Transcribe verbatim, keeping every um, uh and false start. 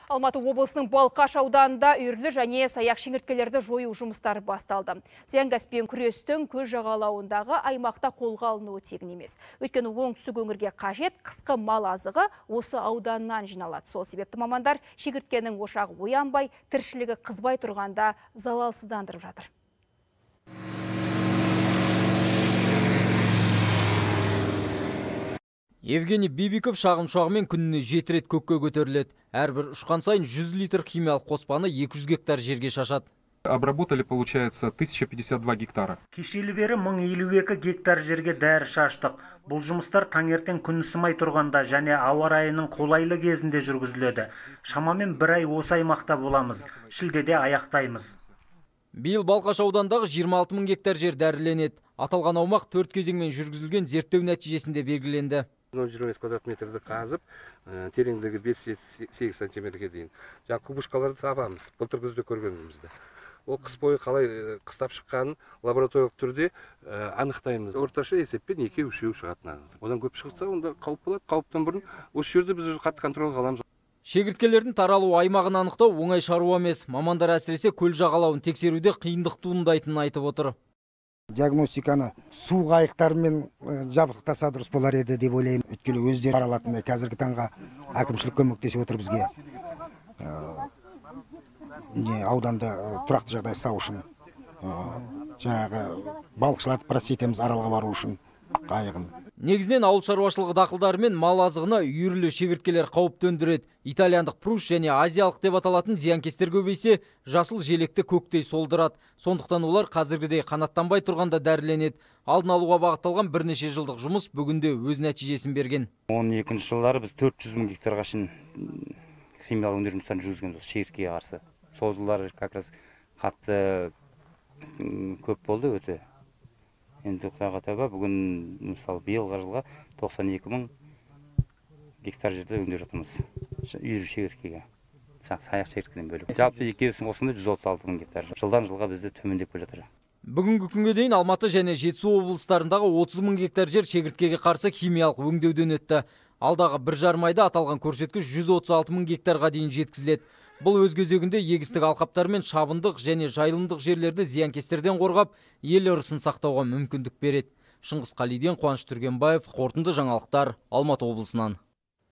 Алматы облысының Балқаш ауданында үйірлі және саяқ шеңірткелерді жою жұмыстары басталды. Зиянгаспен күрестің көл жағалауындағы аймақта қолға алынуы тегін емес. Өйткені оңтүстік өңірге қажет қысқы мал азығы осы ауданнан жиналады. Сол себепті мамандар шегірткенің ошағы оянбай, тіршілігі қызбай тұрғанда залалсыздандырып жатыр. Евгений Бибиков шағын ұшағымен күніне жеті рет көкке көтеріледі. Әрбір ұшқан сайын жүз литр химиялық қоспаны екі жүз гектар жерге шашады. Обработали, получается, тысяча пятьдесят два гектара. Кешелі бері мың елу екі гектар жерге дәрі шаштық. Бұл жұмыстар таңертең күн ысымай тұрғанда және ауа райының қолайлы кезінде жүргізіледі. Шамамен бір ай осы аймақта боламыз. Шілдеде аяқтаймыз. Биыл Балқаш аудандағы жиырма алты мың гектар жер дәріленеді. Аталған аумақ төрт кезеңмен жүргізілген зерттеу нәтижесінде белгіленді. нөл жиырма бес квадрат метрді қазып, тереңдігі бес сегіз сантиметрге дейін. Жаңа кубышкаларды сабамыз, былтыр күзде көргенімізді. Ол қыс бойы қалай қыстап шыққанын лабораториялық түрде анықтаймыз. Орташа есеппен екі-үшеу шығатынын. Одан көп шығытса, онда қауіп болады. Қауіптен бұрын осы жерде біз қатты контролға аламыз. Шегірткелердің таралу аймағын анықтау оңай шаруа емес. Мамандар әсіресе көл жағалауын тексеруде қиындық туындайтынын айтып отыр. Диагностиканы су қайықтарымен жабдықтаса дұрыс болар еді деп ойлаймын. Өйткені өздері қаралатындай қазіргі таңға әкімшілік көмектесіп отыр бізге. Ауданда тұрақты жағдай сау үшін. Жаңағы балықшыларды просить етеміз аралға бару үшін қайығын. Негізінен ауыл шаруашылығы дақылдары мен мал азығына үйірлі шегірткелер қауіп төндіреді. Итальяндық пруш және азиялық деп аталатын зиянкестер көбейсе, жасыл желекті көктей солдырады. Сондықтан олар қазіргідей қанаттанбай тұрғанда дәріленеді. Алдын алуға бағытталған бірнеше жылдық жұмыс бүгінде өз нәтижесін берген. он екінші жылдары біз төрт жүз мың гектарға шейін химиялық өңдеу жұмыстарын жүргізген шегірткеге қарсы. Сол жылдары как раз қатты көп болды өте. Енді құдайға тәуба, бүгін мысалы биылғы жылға тоқсан екі мың гектар жерде өңдеп жатырмыз. Үйірлі шегірткеге, саяқ шегірткеден бөліп. Жалпы екеуісін қосқанда жүз отыз алты мың гектар. Жылдан жылға бізде төмендеп келе жатыр. Бүгінгі күнге дейін Алматы және Жетісу облыстарындағы отыз мың гектар жер шегірткеге қарсы химиялық өңдеуден өтті. Алдағы бір жарым айда аталған көрсеткіш жүз отыз алты мың гектарға дейін жеткізіледі. Бұл өз кезегінде егістік алқаптар мен шабындық және жайылымдық жерлерді зиянкестерден қорғап, ел ырысын сақтауға мүмкіндік береді. Шыңғыс Қалиден, Қуаныш Түргенбаев, қорытынды жаңалықтар, Алматы облысынан.